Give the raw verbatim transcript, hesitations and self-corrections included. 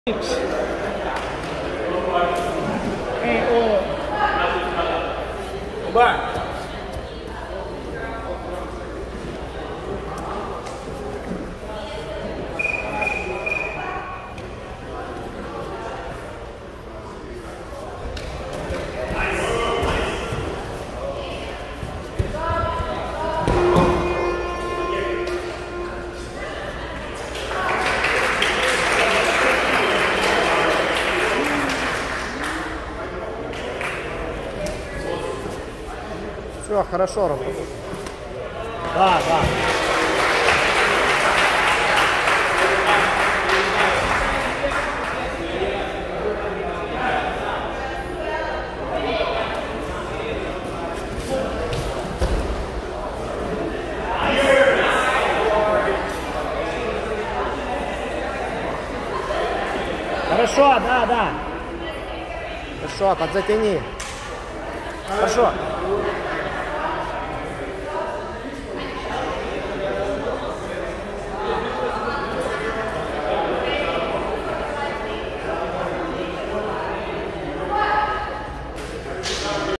Эй, о! Оба! Все, хорошо, Рома. Да, да. Хорошо, да, да. Хорошо, подзатяни. Хорошо.